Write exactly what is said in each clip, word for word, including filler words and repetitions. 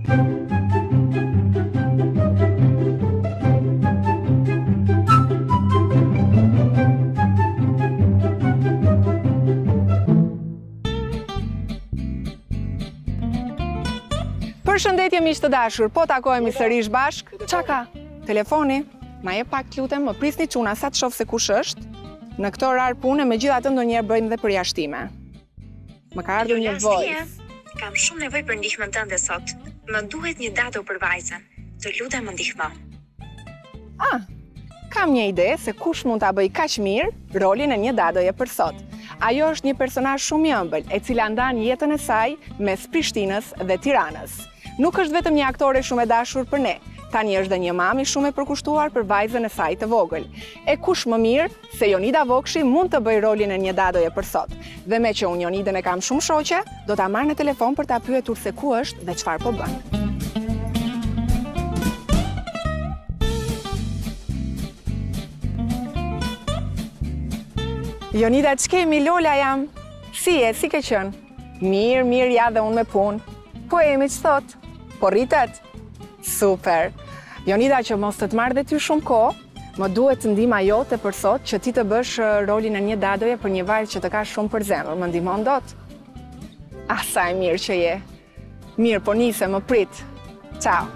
Përshëndetje miq të dashur, po takohemi sërish bashk. Qa ka? Telefoni? Ma jep pak lutem, më prisni çuna sa të shoh se kush është. Në këtë orar pune, megjithatë ndonjëherë bëjmë dhe përjashtime. Më ka ardhur një voice. Kam shumë nevojë për ndihmën tënde sot. Më duhet një dado për vajzën. Të lutem më ndihmo. Ah, kam një ide se kush mund ta bëj kaq mirë rolin e një dadoje për sot. Ajo është një personazh shumë i ëmbël, e cila ndan jetën e saj mes Prishtinës dhe Tiranës. Nuk është vetëm një aktore shumë e dashur për ne, tani është dhe një mami shumë e përkushtuar për vajzën e saj të vogël. E kush më mirë se Jonida Vokshi mund të bëj rolin e një dadoje për sot. Dhe me që unë Jonidën e kam shumë shoqe, do ta marr në telefon për ta pyetur se ku është dhe çfarë po bën. Jonida, ç'kemi? Lola jam. Si e, si ke qenë? Mirë, mirë, ja dhe unë me punë. Po e mi që thot? Po rritet? Super. Jonida, që mos të të marrë dhe ty shumë kohë, më duhet të ndihma jote për sot që ti të bësh rolin e një dadoje për një vajzë që të ka shumë për zemër. Më ndihmon dot? Ah, sa e mirë që je. Mirë, po nise, më prit. Ciao.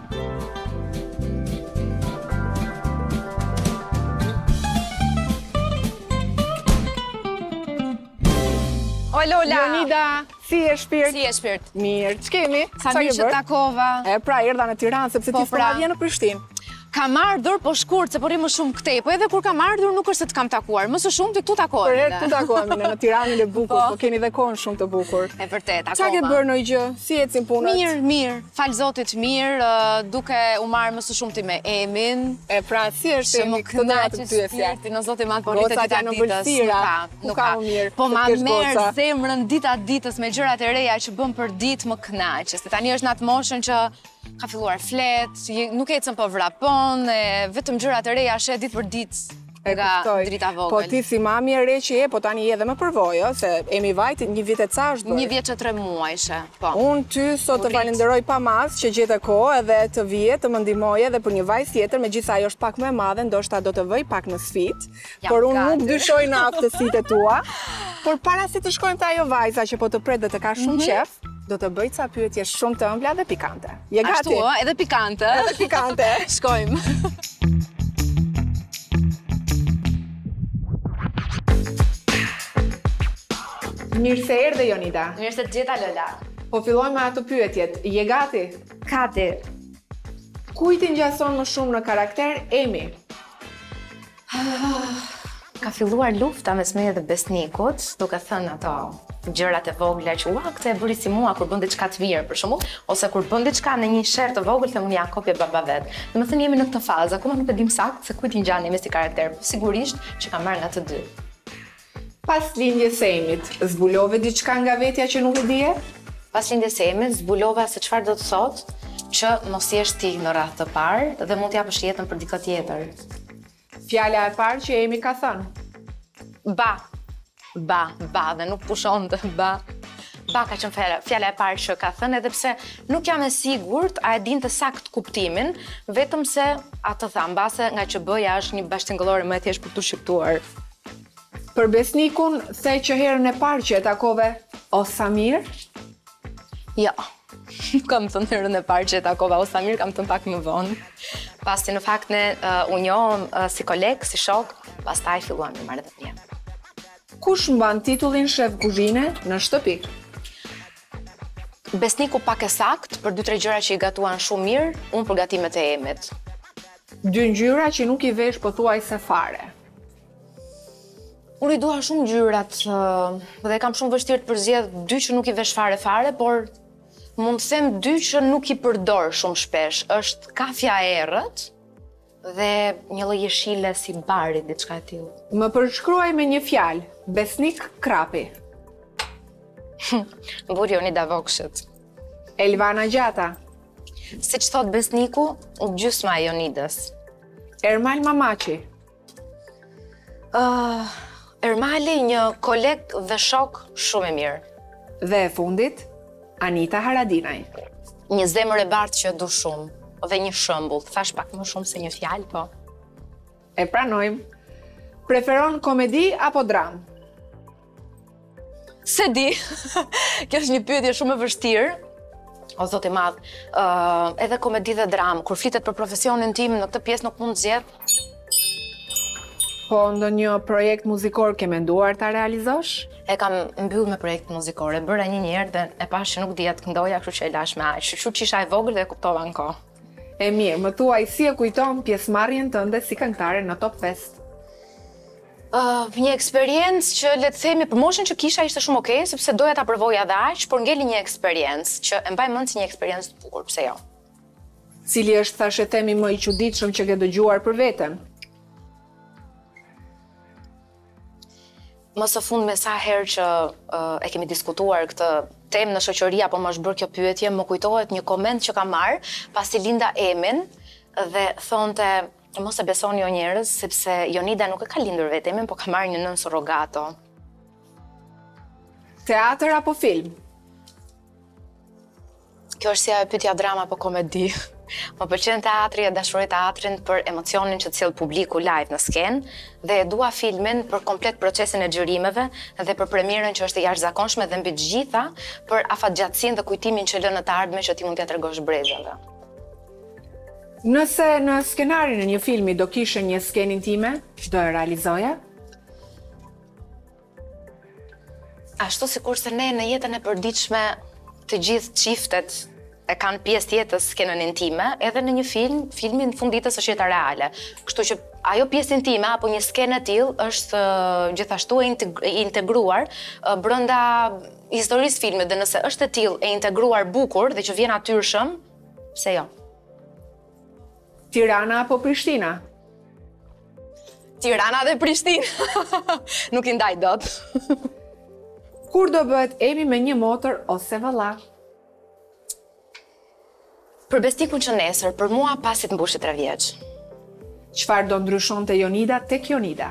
O Lola! Jonida, si e shpirt? Si e shpirt? Mirë, ç'kemi? Sa mirë që takova. E pra, erdha në Tiranë, sepse ti s'po vjen në Prishtinë. Kam ardhur, po shkurt, se po rri më shumë këtej, po edhe kur kam ardhur nuk është se të kam takuar, më së shumë të këtu takohemi. Për herë këtu takohemi, në Tiranën e bukur, po keni dhe kohën shumë të bukur. E vërtet, akoma. Qa ke bërë në gjë? Si ecin punët? Mirë, mirë, falë Zotit mirë, duke u marrë më së shumti me Emin. E pra, si është Emi këtë datë të pyesja? Në Zotit madh, po rritet dita ditës, nuk ka, nuk ka. Po ma merë zemrën dita ditës me gjërat e reja që bëm për ditë më kënaqe, se tani është në atë moshën që ka filluar flet, nuk ecën po vrapon, vetëm gjërat e reja she ditë për ditë nga drita vogël. Po ti si mami e re që je, po tani je dhe më përvojë, se Emi vajti një vit e ca është bërë. Një vjet që tre muajshe, po. Unë ty sot të falenderoj pa mas që gjete kohë edhe të vije, të më ndihmoje edhe për një vajzë tjetër, megjithëse ajo është pak më e madhe, ndoshta do të vëj pak në sfidë, por unë nuk dyshoj në aftësitë tua. Por para se të shkojmë te ajo vajza që po të pret dhe të ka shumë qef, do të bëj ca pyetje shumë të ëmbla dhe pikante. Je gati? Ashtu, edhe pikante. Edhe pikante. Shkojmë. Mirë se erdhe, Jonida. Mirë se të gjeta, Lola. Po fillojmë me ato pyetjet. Je gati? Gati. Kujt i ngjason më shumë në karakter Emi? Ka filluar lufta mes meje dhe Besnikut, duke thënë ato gjërat e vogla që ua, këtë e bëri si mua kur bën diçka të mirë për shembull, ose kur bën diçka në një sherr të vogël them unë ja kopje baba vet. Domethënë jemi në këtë fazë, akoma nuk e dim saktë se kujt i ngjan Emi si karakter, po sigurisht që ka marrë nga të dy. Pas lindjes së Emit, zbulove diçka nga vetja që nuk e dije? Pas lindjes së Emit, zbulova se çfarë do të thotë që mos jesh ti në radhë të parë dhe mund të japësh jetën për dikë tjetër. Fjala e parë që Emi ka thënë. Ba. Ba, ba, dhe nuk pushon të ba. Ba ka qenë fjala, fjala e parë që ka thënë, edhe pse nuk jam e sigurt a e dinte sakt kuptimin, vetëm se atë tha, mbase nga që bëja është një bashkëtingëllore më e thjeshtë për tu shqiptuar. Për Besnikun, the që herën e parë që e takove, o Samir? Jo, kam thënë herën e parë që e takova o Samir, kam thënë pak më vonë. Pasti në fakt ne uh, u njohëm uh, si koleg, si shok, pastaj filluam të marrëdhënie. Kush mban titullin shef kuzhine në shtëpi? Besniku pak e sakt, për dy tre gjëra që i gatuan shumë mirë, unë për gatimet e Emit. Dy ngjyra që nuk i vesh pothuajse fare. Unë i dua shumë ngjyrat uh, dhe kam shumë vështirë të përzgjedh dy që nuk i vesh fare fare, por mund të them dy që nuk i përdor shumë shpesh. Është kafja e errët dhe një lloj jeshile si bari, diçka e tillë. Më përshkruaj me një fjalë, Besnik Krapi. Burri Jonida Vokshit. Elvana Gjata. Siç thot Besniku, gjysma e Jonidës. Ermal Mamaçi. Uh, Ermali një koleg dhe shok shumë i mirë. Dhe e fundit, Anita Haradinaj. Një zemër e bardhë që du shumë, dhe një shembull, thash pak më shumë se një fjalë, po. E pranojmë. Preferon komedi apo dramë? Se di, kjo është një pyetje shumë e vështirë, o zot i madh, uh, edhe komedi dhe dramë, kur flitet për profesionin tim, në këtë pjesë nuk mund të zgjedh. Po ndonjë projekt muzikor ke menduar ta realizosh? E kam mbyll me projekt muzikore, bëra një njerë dhe e pash që nuk dija të këndoja, kështu që e lash me aq. Kështu që isha e vogël dhe e kuptova në kohë. E mirë, më thuaj si e kujton pjesëmarrjen tënde si këngëtare në Top Fest? Uh, një eksperiencë që le të themi për moshën që kisha ishte shumë okay, sepse doja ta provoja dhe aq, por ngeli një eksperiencë që e mbaj mend si një eksperiencë të bukur, pse jo. Cili është thashë themi më i çuditshëm që ke dëgjuar për veten? Më së fund me sa herë që uh, e kemi diskutuar këtë temë në shoqëri apo më është bërë kjo pyetje, më kujtohet një koment që kam marrë pasi linda Emin dhe thonte mos e besoni o njerëz, sepse Jonida nuk e ka lindur vetë Emin, po ka marrë një nën surrogato. Teatër apo film? Kjo është si ajo pyetja drama apo komedi. Më pëlqen teatri e dashuroj teatrin për emocionin që sjell publiku live në skenë dhe e dua filmin për komplet procesin e xhirimeve dhe për premierën që është e jashtëzakonshme dhe mbi të gjitha për afatgjatësinë dhe kujtimin që lën në të ardhmen që ti mund t'ia tregosh brezave. Nëse në skenarin e një filmi do kishe një skenë intime, do e realizoja? Ashtu sikurse ne në jetën e përditshme të gjithë çiftet e kanë pjesë tjetër skenën intime, edhe në një film, filmi në fund ditës është jeta reale. Kështu që ajo pjesë intime apo një skenë e tillë është uh, gjithashtu e integruar uh, brenda historisë filmit dhe nëse është e tillë e integruar bukur dhe që vjen natyrshëm, pse jo? Tirana apo Prishtina? Tirana dhe Prishtinë. Nuk i ndaj dot. Kur do bëhet Emi me një motor ose valla? Për besnikun që nesër, për mua pasi të mbushit tre vjeç. Çfarë do ndryshonte Jonida tek Jonida?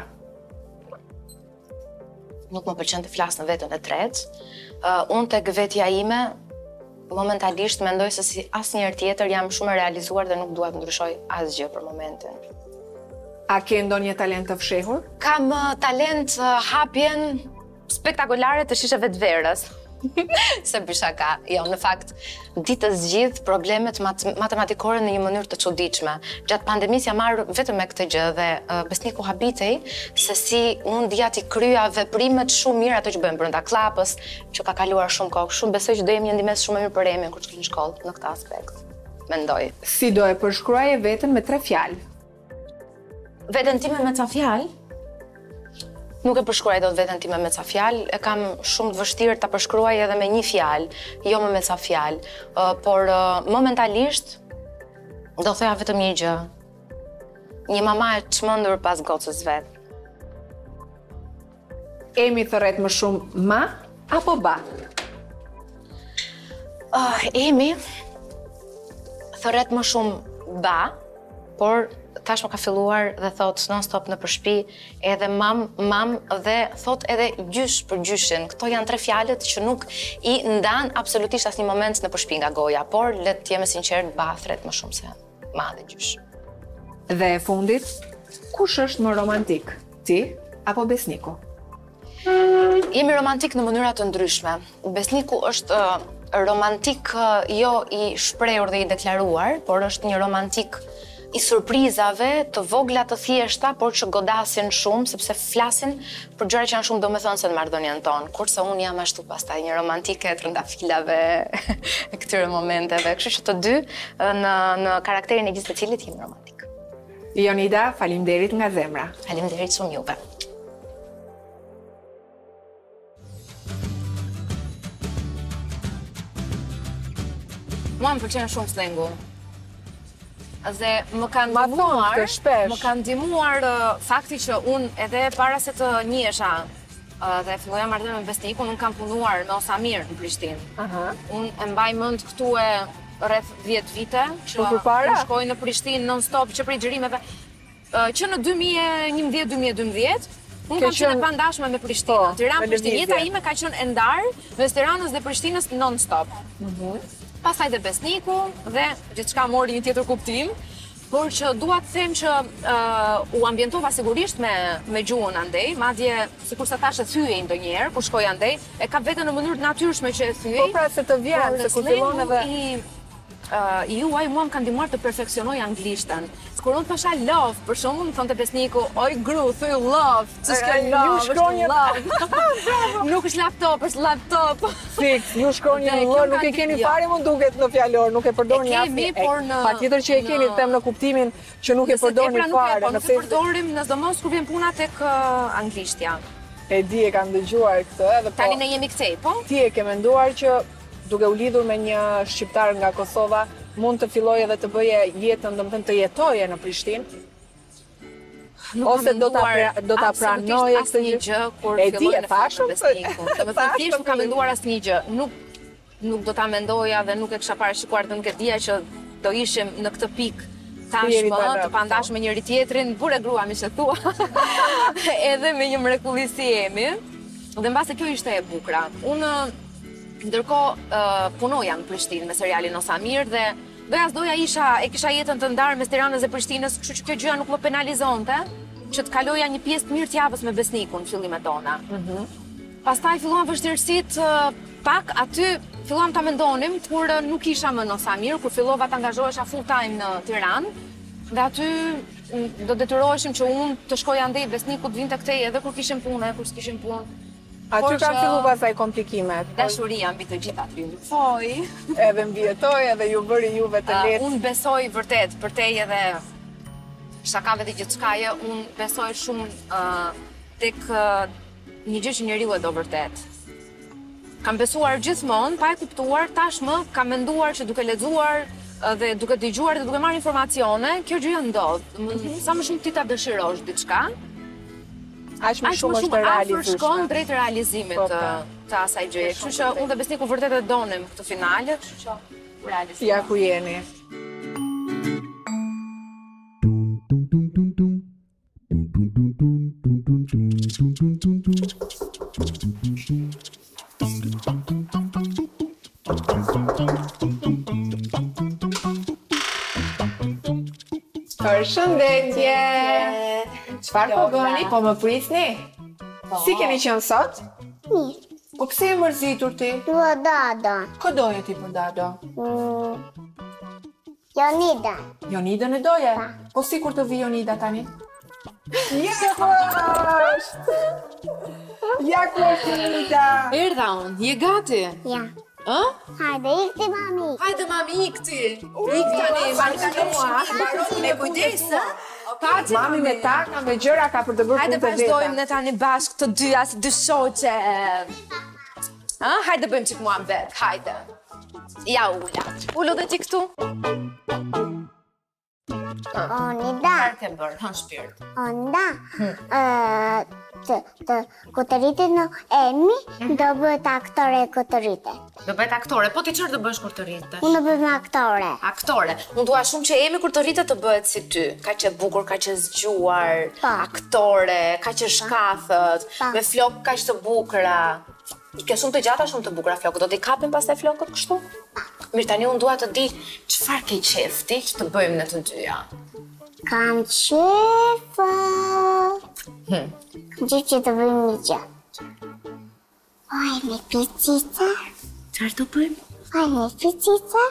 Nuk më pëlqen të flas në veten e tretë. Uh, unë tek vetja ime, momentalisht mendoj se si asnjëherë tjetër jam shumë e realizuar dhe nuk dua të ndryshoj asgjë për momentin. A ke ndonjë talent të fshehur? Kam uh, talent uh, hapjen spektakolare të shisheve të verës. Se bisha ka. Jo, në fakt, ditës gjithë problemet mat matematikore në një mënyrë të çuditshme. Gjatë pandemisë jam marrë vetëm me këtë gjë dhe uh, besniku habitej se si unë dija ti kryja veprimet shumë mirë ato që bëjmë brenda klapës, që ka kaluar shumë kohë. Shumë besoj që do jem një ndihmës shumë e mirë për Emin kur të shkoj në shkollë në këtë aspekt. Mendoj. Si do e përshkruaje veten me tre fjalë? Veten time me ca fjalë? Nuk e përshkruaj dot veten time me ca fjalë, e kam shumë të vështirë ta përshkruaj edhe me një fjalë, jo më me ca fjalë, uh, por uh, momentalisht do thoja vetëm një gjë. Një mama e çmendur pas gocës vet. Emi thërret më shumë ma apo ba? Uh, Emi thërret më shumë ba, por tashmë ka filluar dhe thot non stop në përshpi edhe mam, mam dhe thot edhe gjysh për gjyshin. Këto janë tre fjalët që nuk i ndan absolutisht asnjë moment në përshpi nga goja, por le të jemi sinqert, ba thret më shumë se ma dhe gjysh. Dhe e fundit, kush është më romantik? Ti apo besniku? Jemi romantik në mënyra të ndryshme. Besniku është uh, romantik uh, jo i shprehur dhe i deklaruar, por është një romantik i surprizave të vogla të thjeshta, por që godasin shumë, sepse flasin për gjëra që janë shumë domethënëse në marrëdhënien tonë. Kurse unë jam ashtu pastaj një romantike e trëndafilave e këtyre momenteve. Kështu që të dy në në karakterin e gjithë secilit jemi romantik. Jonida, faleminderit nga zemra. Faleminderit shumë juve. Mua më pëlqen shumë slengu. Dhe më kanë ndihmuar, më kanë ndihmuar uh, fakti që unë edhe para se të njihesha uh, dhe filloja marrëdhënie me besnikun, unë kam punuar me Osamir në Prishtinë. Aha. Unë e mbaj mend këtu e rreth dhjetë vite që unë shkoj në Prishtinë non stop që prej xhirimeve uh, që në dy mijë e njëmbëdhjetë dy mijë e dymbëdhjetë unë kam qenë e pandashme me Prishtinën. Tiranë Prishtinë, jeta ime ka qenë e ndarë mes Tiranës dhe Prishtinës non stop. Mhm. pastaj dhe besniku dhe gjithçka mori një tjetër kuptim, por që dua të them që uh, u ambientova sigurisht me me gjuhën andej, madje sikur sa thashë thyej ndonjëherë kur shkoj andej, e ka veten në mënyrë të natyrshme që e thyej. Po pra se të vjen, se kur fillon edhe i uh, juaj mua më kanë ndihmuar të perfeksionoj anglishtën. Kur unë thosha love, për shembull, më thonte besniku, oj gru, thuj love, ç'është kjo love, është love. Nuk është laptop, është laptop. Fix, ju shkruani në lë, nuk e keni fare më duket në fjalor, nuk e përdorni as. Kemi, por në patjetër që e keni, them në kuptimin që nuk e përdorni fare, nëse e përdorim në sidomos kur vjen puna tek anglishtja. E di, e kam dëgjuar këtë edhe po. Tani ne jemi këtej, po? Ti e ke menduar që duke u lidhur me një shqiptar nga Kosova, mund të filloj edhe të bëje jetën, domethënë të jetoje në Prishtinë? Ose do ta do ta pranoje këtë gjë kur filloi në fashën besniku. Domethënë thjesht nuk kam menduar asnjë gjë. Nuk nuk do ta mendoja dhe nuk e kisha parashikuar dhe nuk e dija që do ishim në këtë pikë tashmë të pandashme njëri tjetrin, burë grua mi që thua. Edhe me një mrekulli si jemi. Dhe mbase kjo ishte e bukura. Unë ndërkohë punoja në Prishtinë me serialin Osamir dhe doja s'doja isha, e kisha jetën të ndarë mes Tiranës dhe Prishtinës, kështu që kjo gjëja nuk më penalizonte, që të kaloja një pjesë të mirë të javës me besnikun në fillimet tona. Pastaj filluan vështirësitë pak aty, filluam ta mendonim kur nuk isha më në Osamir, kur fillova të angazhohesha full time në Tiranë, dhe aty do detyroheshim që unë të shkoja andej besniku të vinte këtej edhe kur kishim punë, kur s'kishim punë. Aty kanë fillu pasaj komplikimet. Dashuria mbi të gjitha të rindërthoi. Edhe mbjetoi, edhe ju bëri juve të lehtë. Unë besoj vërtet, për te edhe shakave dhe gjithçkaje, unë besoj shumë tek një gjë që njeriu e do vërtet. Kam besuar gjithmonë, pa e kuptuar, tashmë kam menduar që duke lexuar dhe duke dëgjuar dhe duke marrë informacione, kjo gjë ndodh. Sa më shumë ti ta dëshirosh diçka, aq më shumë është realizueshme. Shkon drejt realizimit të asaj gjëje. Kështu që unë dhe besniku vërtet e donim këtë finale, kështu që u realizua. Ja ku jeni. Përshëndetje! Çfarë po bëni? Po më prisni? Si keni qenë sot? Mirë. Po pse e mërzitur ti? Dua Dado. Kë doje ti për Dado? Jonida. Jonidën e doje? Po si kur të vi Jonida tani? Ja ku është! Ja ku është Jonida! Erdha unë, je gati? Ja. Ë? Hajde, ikti mami. Hajde mami, ikti. Ik tani, marrë me kujdes, ë? Mami me taka, me gjëra ka për të bërë punë të veta. Hajde vazhdojmë ne tani bashkë të dyja si dy shoqe. Ë? Hajde bëjmë çik muhabet, hajde. Ja ula. Ulo dhe ti këtu. Onida. Çfarë ke bërë? Hën shpirt. Onda. Ë të të kutëritet në Emi, do bëhet aktore kutërite. Do bëhet aktore, po ti çfarë do bësh kur të rritesh? Unë do bëhem aktore. Aktore. Unë dua shumë që Emi kur të rritet të bëhet si ty. Kaq e bukur, kaq e zgjuar, aktore, kaq e shkathët, me flokë kaq të bukura. I ke shumë të gjata, shumë të bukura flokët. Do t'i kapim pastaj flokët kështu? Mirë, tani unë dua të di çfarë ke qef ti që të bëjmë ne të dyja. Kam qefë. Kam qefë që të bëjmë një gjë. Oj, me pizzica. Çfarë do bëjmë? Oj, me pizzica.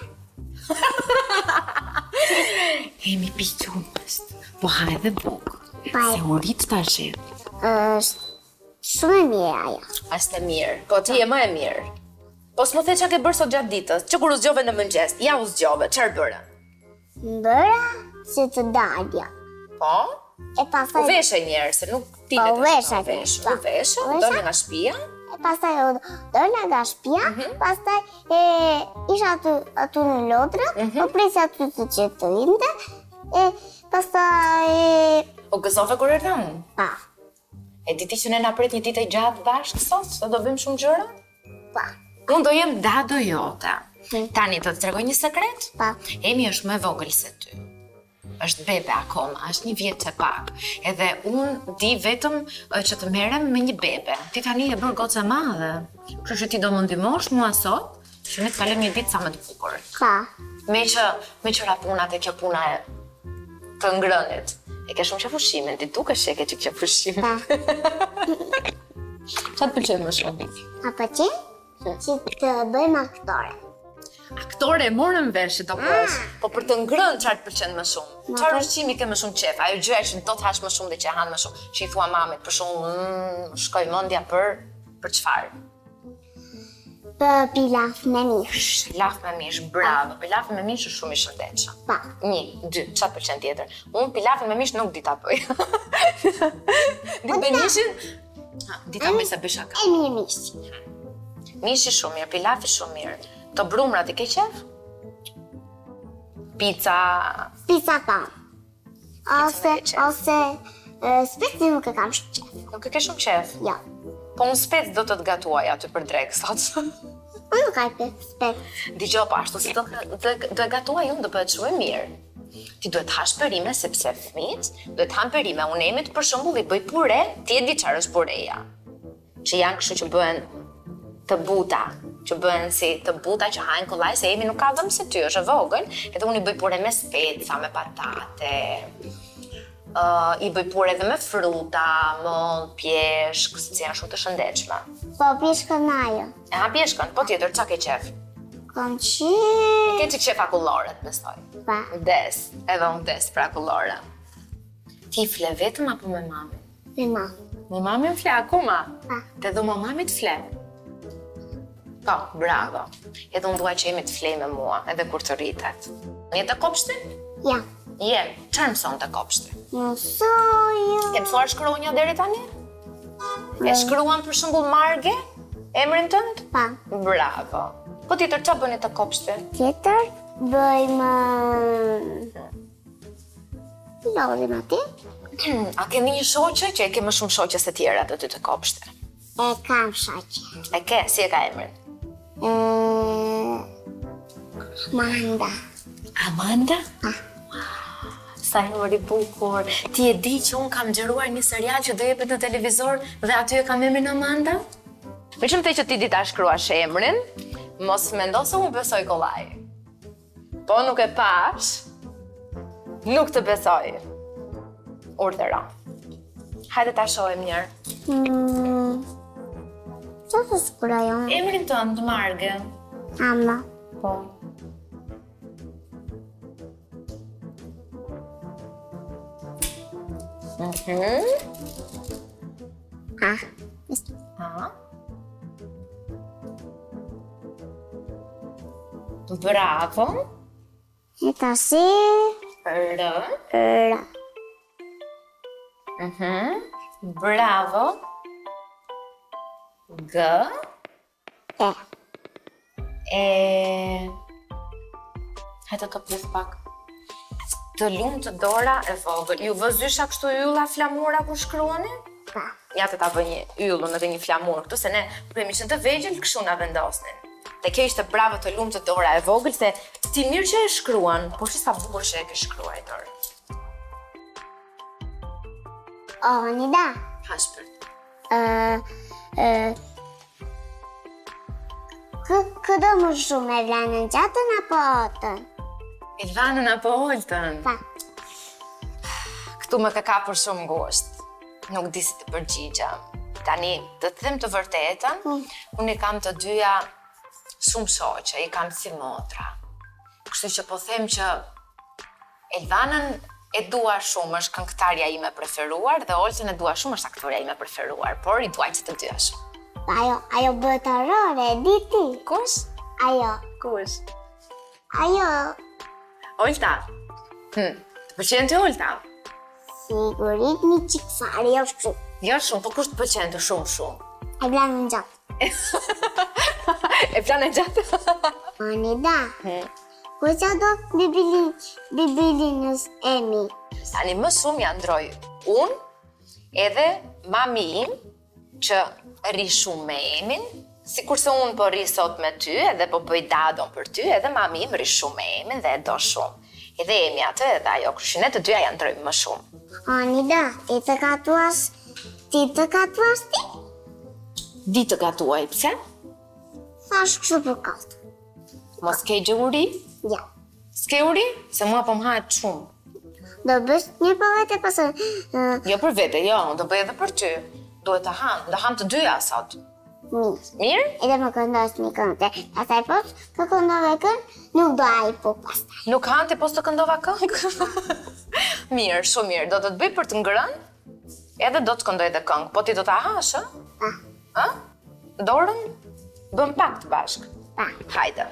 Emi piqun është. Po ha edhe bukë. Se u rrit tash. Është shumë e mirë ajo. Është e mirë. Po ti je më e mirë. Po s'më the çka ke bërë sot gjatë ditës. Që kur u zgjove në mëngjes, ja u zgjove, çfarë bëre? Bëra si të dalja. Po? E pastaj u veshe njerë, se nuk ti po, vetë veshe, u veshe. U veshe, u dole nga shtëpia. E pastaj u dole nga shtëpia, pastaj e isha aty aty në Lodra, po prisja aty të që të linde, e pastaj u gëzove kur erdha unë? Pa. E diti që ne na pret një ditë e gjatë bashkë sot, se do bëjmë shumë gjëra? Pa. Unë do jem Dado jote. Tani do të tregoj një sekret? Pa. Emi është më e vogël se ty. Është bebe akoma, është një vjeç e pak. Edhe unë di vetëm që të merrem me një bebe. Ti tani e bën gocë e madhe. Kështu që ti do më ndihmosh mua sot Shumë të kalojmë një ditë sa më të bukur. Pa. Me që, me që rapunat e kjo puna e të ngrënit. E ke shumë që fushimin, ti duke që e ke që kjo fushimin. Pa. Qa të pëlqen më shumë? A pëlqen? Që të bëjmë aktore. Aktore e morën vesh të pos, po për të ngrënë qarë të pëlqen më shumë. Qarë ushqimi ke më shumë qef, ajo gjëja që do të hash më shumë dhe që e hanë më shumë, që i thua mamit për shumë, mm, shkoj mendja për, për çfarë? Për pilaf me mish. Pilaf me mish, bravo. Pilaf me mish është shumë i shëndetshëm. Pa. Një, dy, çfarë pëlqen tjetër? Unë pilaf me mish nuk di ta bëj. Di bëj mishin? Ha, di ta bëj sa bëj shaka. E mirë mish. Mishi shumë mirë, pilafi shumë mirë. Të brumrat i ke qef? Pizza... Pizza kam. Ose, ose, speci nuk e kam shumë qef. Nuk e ke shumë qef? Ja. Po unë spec do të të gatuaj aty për drek sot. Unë nuk kaj për spec. Digjo pa ashtu, si do e gatuaj unë do bëhet shumë e mirë. Ti duhet hash perime sepse fëmit, duhet hanë perime. Unë emit për shembull i bëj pure, ti e di çfarë është pureja. Që janë kështu që bëhen të buta, që bëhen si të buta që hajnë kollaj, se Emi nuk ka dhëmë se ty, është e vogël, edhe unë i bëj pure me speca, me patate, uh, i bëj pure edhe me fruta, moll, pjeshk, si janë shumë të shëndetshme. Po pjeshkën ajo. E ha pjeshkën, po tjetër, qa ke qef? Kom qef. Ke që qef akullorët, besoj? Pa. Des, edhe unë des për akullore. Ti fle vetëm apo me mami? Me ma. Me mami fle akuma? Pa. Te dhe me mami të fle? Po, bravo. Edhe unë duaj që jemi të flej me mua, edhe kur të rritet. Një të kopshti? Ja. Je, qarë mëson të kopshti? Mësoja. Ke mësuar shkruanja deri tani? E shkruan për shembull Marge? Emrin tënd? Pa. Bravo. Po tjetër, qa bëni të kopshti? Tjetër, bëjmë... Lodhim ati. A keni një shoqe që e ke më shumë shoqe se tjerat aty të kopshti? E kam shoqe. E ke, si e ka emrin? E... Amanda. Amanda? Pa. Sa emër i bukur. Ti e di që unë kam xheruar një serial që do jepet në televizor dhe aty e kam emrin Amanda? Me që më te që ti di ta shkruash emrin, mos mendo se unë besoj kollaj. Po nuk e pash, nuk të besoj. Urdhëro. Hajde ta shohim njërë. Hmm... Qa të shkruajon? Emrin tënd, Marge. Ama. Po. Mhm. A. A. Bravo. E ta si... R. R. Mhm. Bravo. G. E. E... Hajde të plis pak. Të lumë të dora e vogël. Ju vëzysha kështu ylla flamura kur shkruani? Pa. Ja të ta bëj një yllun edhe një flamur këtu, se ne kur kemi qenë të vegjël kështu na vendosnin. Dhe kjo ishte bravo të lumë të dora e vogël, se ti mirë që e shkruan, po që sa bukur që e ke shkruajtur. O, Nida. Ha shpërt. Ë... Këdo më shumë e vlanën gjatën apo otën? Elvanën apo Oltën? Pa. Këtu më ka kapur shumë ngusht. Nuk di si të përgjigja. Tani, të të them të vërtetën, unë i kam të dyja shumë shoqe, i kam si motra. Kështu që po them që Elvanën e dua shumë, është këngëtarja ime preferuar, dhe Oltën e dua shumë, është aktoreja ime preferuar, por i duaj që të dyja shumë. Ajo, ajo bëhet horrore, e di ti? Kush? Ajo. Kush? Ajo... Olta. Hm, të pëlqen të Olta? Sigurit një qikë fare, jo shumë. Jo shumë, po kush të pëlqen të shumë shumë? E vlanën gjatë. E planë gjatë? O, Nida. Ku qa do bibilin, bibilinës Emi? Tani më shumë ja ndroj unë edhe mami im që rri shumë me Emin, si kurse unë po rri sot me ty edhe po bëj dadon për ty, edhe mami im rri shumë me Emin dhe e do shumë. Edhe Emi atë edhe ajo, kështu ne të dyja ja ndrojmë më shumë. O, Nida, ti të gatuash, ti të gatuash ti? Di të gatuaj, pse? Thash kështu për kallë. Mos ke gjë uri? Ja. S'ke uri? Se mua po m'hahet shumë. Do bësh një për vete pasë... Jo për vete, jo, do bëj edhe për ty. Duhet të ham, do ham të dyja sot. Mirë. Mirë? Edhe më këndosh një këngë. Pastaj po të këndove këngë, nuk do ai po pastaj. Nuk hante pos të këndova këngë? Mirë, shumë mirë. Do të të bëj për të ngrënë, edhe do të këndoj edhe këngë. Po ti do ta hash, ë? Pa. Ë? Dorën? Bëm pak të bashkë. Pa. Hajde.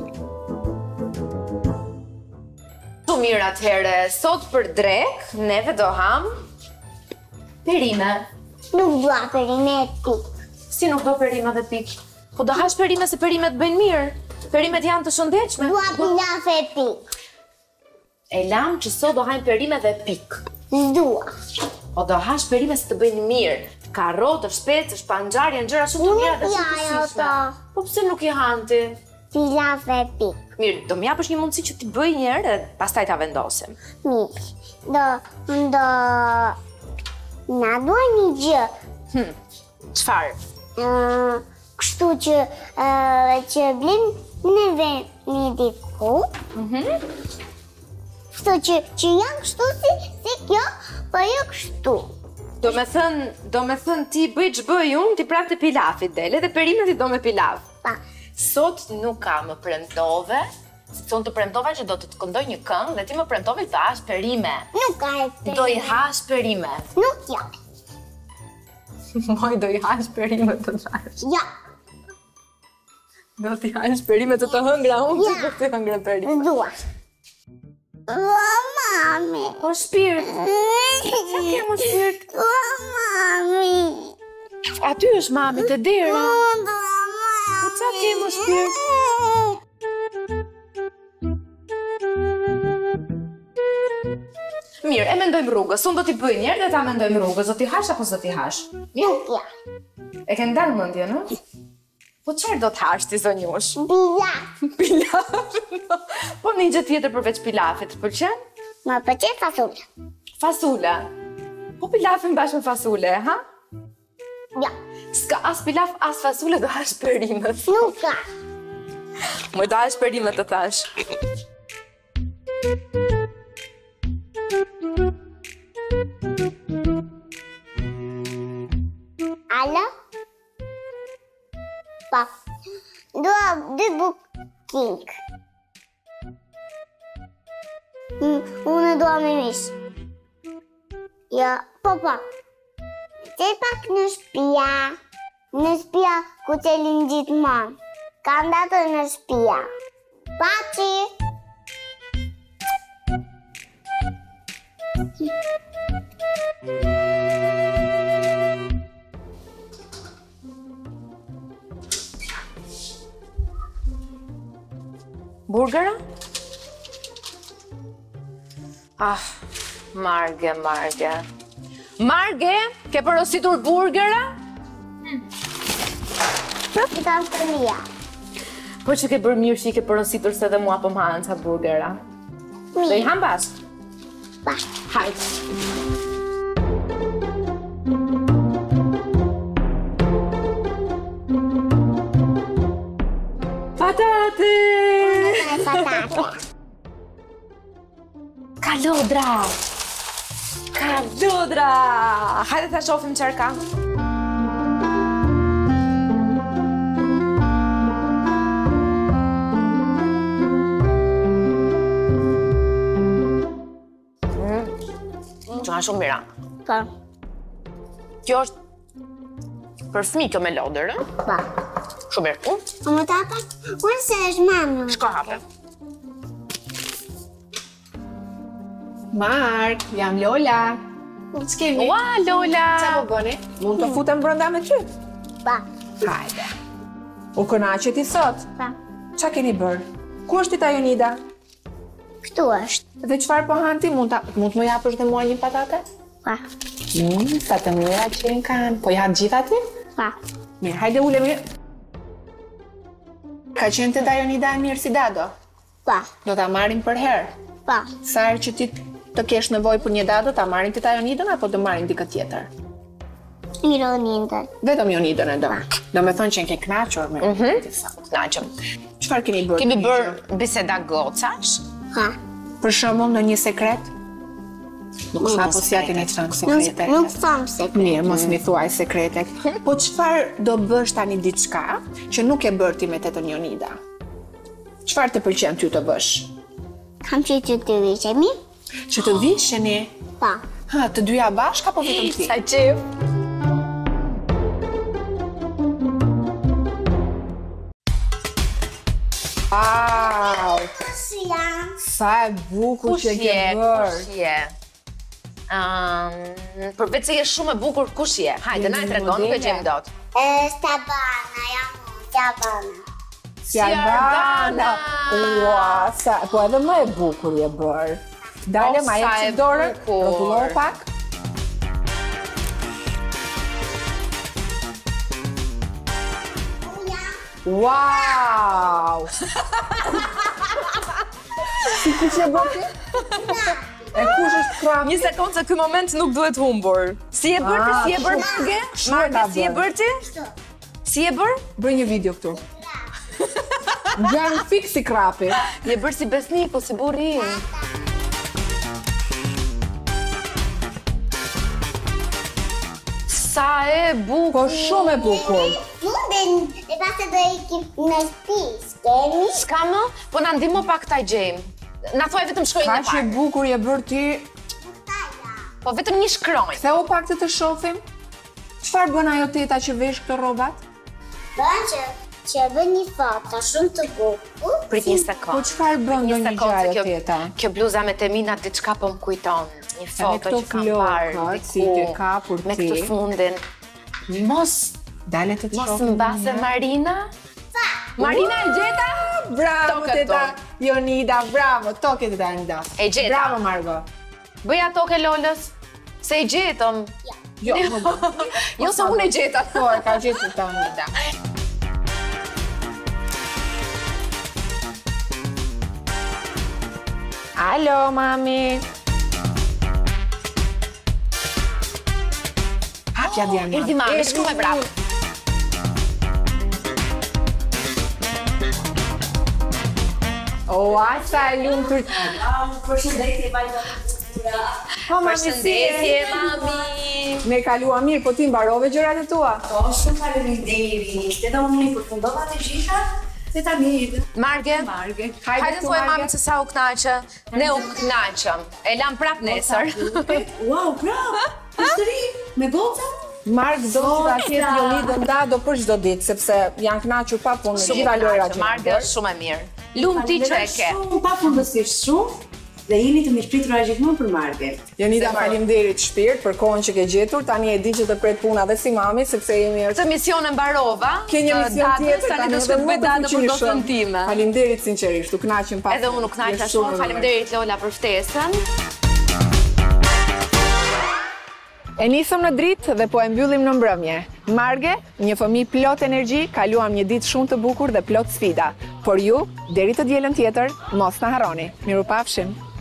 Shumë mirë atëhere, sot për drek, neve do ham perime. Nuk dua perime e pik. Si nuk do perime dhe pik? Po do hash perime se perimet bëjnë mirë. Perimet janë të shëndetshme. Dua pilafe e pik. E lam që sot do hajmë perime dhe pik. Dua. Po do hash perime se të bëjnë mirë. Karrotë, shpecë, panxar, janë gjëra shumë të mira dhe shumë të shijshme. Po pse nuk i han ti? Pilafe e pik. Mirë, do më japësh një mundësi që ti bëj një herë dhe pastaj ta vendosim. Mirë. Do, do... Na dua një gjë. Hm, çfarë? Uh, kështu që, uh, që blim neve një diku. Mhm. Kështu që, që janë kështu si, si kjo, po jo kështu. Do me thënë, do me thënë ti bëj që bëj unë, ti prap të pilafit dele dhe perimet i do me pilaf. Pa. Sot nuk ka më premtove, se unë të premtova që do të të këndoj një këngë dhe ti më premtove të hash perime. Nuk ka e perime. Do i hash perime. Nuk ja. Moj, do i hash perime të të hash. Ja. Do t'i hash perime të të hëngra unë, Ja. që do t'i hëngra perime. Dua. O, mami. O, shpirt. Qa ke më shpirt? O, mami. Aty është mami të dera. O, dua, mami. Qa ke më shpirt? Mirë, e mendojmë rrugës. Unë do t'i bëj njerë dhe ta mendojmë rrugës. Do t'i hash apo s'do t'i hash? Nuk ja. E ke ndalë mendje, no? Po çfarë do t'hash ti zonjush? Pilaf. Pilaf. Po një gjë tjetër përveç pilafit, të pëlqen? Më pëlqen fasule. Fasule. Po pilafin bashkë me fasule, ha? Ja. S'ka as pilaf, as fasule, do hash perimet. Nuk ka. Më do hash perimet të thash. Alo? Pa. Dua dy booking. Mm, unë dua me mish. Ja, po pa. Qel pak në shtëpia. Në shtëpia ku qelin gjithmonë. Kam datën në shtëpia. Paçi. Burgera? Ah, Marge, Marge. Marge, ke porositur burgera? I kam fëmija. Po që ke bërë mirë që i ke porositur se dhe mua po m'hanë ca burgera. Do i ham bashkë? Bashkë. Hajde. Patate! Patate. Kalodra! Kalodra! Hajde ta shofim çfarë ka. Që nga shumë mira. Pa. Kjo është për fëmijë kjo me lodër, ë? Pa. Shumë mirë. Unë? O më ta pak, unë se është mamë. Shko hape. Mark, jam Lola. S'kemi? Ua, Lola! Qa po bëni? Mund të futem brenda me ty? Pa. Hajde. U kënaqe ti sot? Pa. Qa keni bërë? Ku është tita Jonida? Këtu është. Dhe çfarë po han ti? Mund ta mund të më japësh dhe mua një patate? Pa. Mm, sa të mira që në kanë. Po ja gjitha ti? Pa. Mirë, hajde ulemi. Ka qenë të da Jonida e mirë si dado? Pa. Do ta marrim për herë. Pa. Sa herë që ti të kesh nevojë për një dado, ta marrim ti ta Jonidën apo do marrim dikë tjetër? Ironindën. Vetëm Jonidën e do. Do me thonë që n'ke knaqër me disa. Knaqëm. Çfarë keni bërë? Kemi bërë biseda gocash. Ha. Për shembull në një sekret? Nuk sa po si atë në çfarë sekrete. Nuk tham sekret. Mirë, mos mi thuaj sekretet. Po çfarë do bësh tani diçka që nuk e bërë ti me tetën Jonida? Çfarë të pëlqen ty të bësh? Kam që që të vishemi? Që të visheni? Pa. Ha, të dyja bashkë apo vetëm ti? Sa qef. Wow! Si jam? Sa e bukur Kush që e ke je? bërë. Kush je? Um, përveç se je shumë e bukur, kush je? Hajde, na e tregon, nuk e gjejmë dot. E, Stabana, jam unë, Stabana. Si Albana! Ua, sa, po edhe më e bukur je bërë. Dale, O, ma sa e e që dorën, bukur. rrotullohu pak. Wow! Si kush e bërë ti? E kush është krapi? Një sekundë se ky moment nuk duhet humbur. Si e bërë ti? Ah, Si e bërë shumë- Marge? shumë Marge, ka si e bërë. bërë ti? Si e bërë? Bëj një video këtu. Gjanë fik si krapi. Je bërë si besniku, si burin. Sa e bukur. Po shumë e bukur. Munden, e pasë do ikim në shtëpi, kemi? S'ka më? Po na ndihmo pak ta gjejmë. Na thuaj vetëm shkronjën Ka e që e parë. bukur je bërë ti. Po vetëm një shkronjë. Ktheu pak të të shohim. Çfarë bën ajo teta që vesh këto rrobat? Bën që që bën një foto shumë të bukur. Prit një Po sekondë. çfarë bën Një do një sekondë, gjë se ajo kjo, teta? kjo bluza me temina diçka po më kujton. Një me foto këto që kam parë flokët, si diku, ke kapur me ti. këtë fundin. Mos, Dale të të mos shohim. mbase Marina. Marina e gjeta? Bravo Toket teta tonë. Jonida, bravo. Toke teta Jonida. E gjeta. Bravo Margo. Bëja toke Lolës. Se e gjetëm. Jo, nuk do. Jo se unë e gjeta. Po, e ka gjetur ta Jonida. Alo, mami. Hapja Diana. Erdi mami, shku me bravo. O, aq sa e lumë për... Përshëndetje, vajza. Po, mami, si Përshëndetje, e? mami. Ne kalua mirë, po ti mbarove gjërat e tua? Po, shumë faleminderit. Edhe unë i përfundova të gjitha. Se tani Marge, Marge. hajde thuaj mami se sa u knaqë. Ne u knaqëm. E lam prap nesër. Wow, bravo. Pështëri, me goca? Mark do që ta ketë Jonidën nda do për çdo ditë, sepse janë knaqur pa punë në gjitha lojrat që Marge kanë është shumë e mirë. Lumë ti që e ke. Shumë pa fundësisht shumë. Dhe jeni të mirëpritura gjithmonë për Marge. Jonida, faleminderit shpirt për kohën që ke gjetur. Tani e di që të pret puna dhe si mami, sepse jemi Të mision e mbarova. ke një të mision datës, tjetër, tani do edhe shkoj të më bëj datë për fuqishëm. dotën time. Faleminderit sinqerisht, u kënaqem pa. Edhe unë u kënaqa shumë. Faleminderit Lola për ftesën. E nisëm në dritë dhe po e mbyllim në mbrëmje. Marge, një fëmijë plot energji, kaluam një ditë shumë të bukur dhe plot sfida. Por ju, deri të dielën tjetër, mos na harroni. Mirupafshim.